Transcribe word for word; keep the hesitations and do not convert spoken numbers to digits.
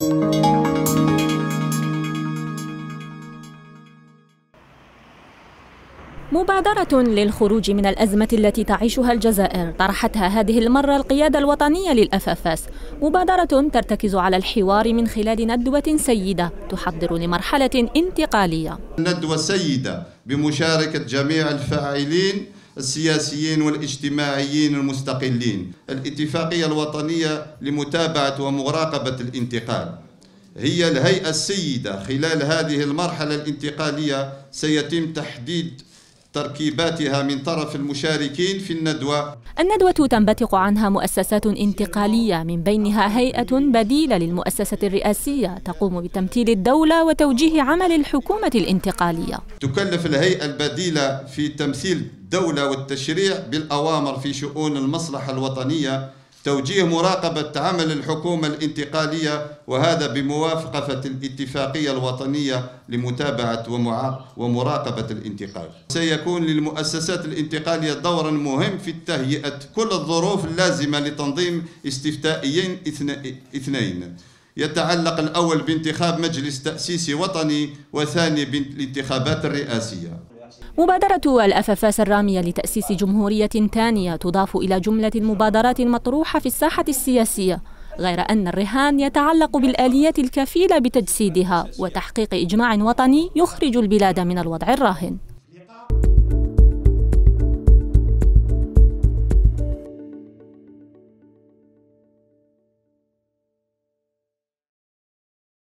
مبادرة للخروج من الأزمة التي تعيشها الجزائر طرحتها هذه المرة القيادة الوطنية للأفافاس، مبادرة ترتكز على الحوار من خلال ندوة سيدة تحضر لمرحلة انتقالية. ندوة سيدة بمشاركة جميع الفاعلين السياسيين والاجتماعيين المستقلين. الاتفاقية الوطنية لمتابعة ومراقبة الانتقال هي الهيئة السيدة. خلال هذه المرحلة الانتقالية سيتم تحديد تركيباتها من طرف المشاركين في الندوة. الندوة تنبثق عنها مؤسسات انتقالية، من بينها هيئة بديلة للمؤسسة الرئاسية تقوم بتمثيل الدولة وتوجيه عمل الحكومة الانتقالية. تكلف الهيئة البديلة في تمثيل الدولة والتشريع بالأوامر في شؤون المصلحة الوطنية، توجيه مراقبة عمل الحكومة الانتقالية، وهذا بموافقة الاتفاقية الوطنية لمتابعة ومراقبة الانتقال. سيكون للمؤسسات الانتقالية دور مهم في تهيئة كل الظروف اللازمة لتنظيم استفتائيين اثنين، يتعلق الأول بانتخاب مجلس تأسيسي وطني، وثاني بالانتخابات الرئاسية. مبادرة الأفافاس الرامية لتأسيس جمهورية ثانية تضاف إلى جملة المبادرات المطروحة في الساحة السياسية، غير أن الرهان يتعلق بالآليات الكفيلة بتجسيدها وتحقيق إجماع وطني يخرج البلاد من الوضع الراهن.